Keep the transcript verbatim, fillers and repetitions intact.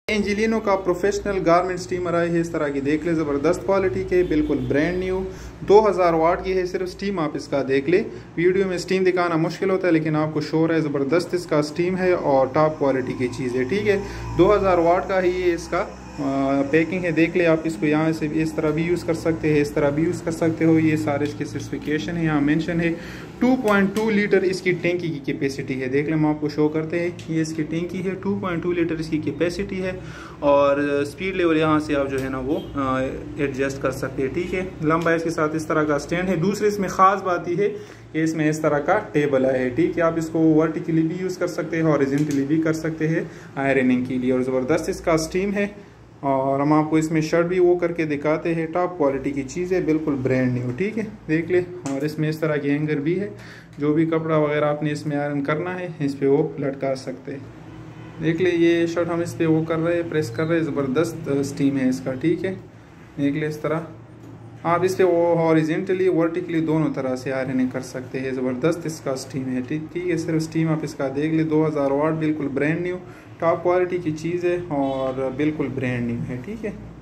एंजेलिनो का professional garment steamer आई है इस तरह की, देख ले ज़बरदस्त क्वालिटी के, बिल्कुल ब्रांड न्यू, दो हज़ार वाट की है सिर्फ स्टीम। आप इसका देख ले, वीडियो में स्टीम दिखाना मुश्किल होता है लेकिन आपको शोर है, ज़बरदस्त इसका स्टीम है और टॉप क्वालिटी की चीज़ है, ठीक है। दो हज़ार वाट का ही ये इसका पैकिंग है, देख ले आप इसको। यहाँ से इस तरह भी यूज़ कर सकते हैं, इस तरह भी यूज़ कर सकते हो, ये सारे इसके स्पेसिफिकेशन है यहाँ मेंशन है। टू पॉइंट टू लीटर इसकी टैंकी की कैपेसिटी है, देख ले हम आपको शो करते हैं, ये इसकी टैंकी है, टू पॉइंट टू लीटर इसकी कैपेसिटी है और स्पीड लेवल यहाँ से आप जो है ना वो एडजस्ट कर सकते हैं, ठीक है। लंबा इसके साथ इस तरह का स्टैंड है। दूसरी इसमें ख़ास बात यह है कि इसमें इस तरह का टेबल है, ठीक है। आप इसको वर्टिकली भी यूज़ कर सकते हैं, हॉरिजॉन्टली भी कर सकते हैं आयरनिंग के लिए, और ज़बरदस्त इसका स्टीम है। और हम आपको इसमें शर्ट भी वो करके दिखाते हैं, टॉप क्वालिटी की चीज़ है, बिल्कुल ब्रांड न्यू, ठीक है, देख ले। और इसमें इस तरह की हैंगर भी है, जो भी कपड़ा वगैरह आपने इसमें आयरन करना है इस पर वो लटका सकते हैं, देख ले। ये शर्ट हम इस पर वो कर रहे हैं, प्रेस कर रहे हैं, ज़बरदस्त स्टीम है इसका, ठीक है, देख ले। इस तरह आप इस पर वो हॉरिजॉन्टली वर्टिकली दोनों तरह से आयरनिंग कर सकते हैं, ज़बरदस्त इसका स्टीम है, ठीक ठीक है। सिर्फ स्टीम आप इसका देख ले, दो हज़ार वाट, बिल्कुल ब्रांड न्यू, टॉप क्वालिटी की चीज़ है और बिल्कुल ब्रांड न्यू है, ठीक है।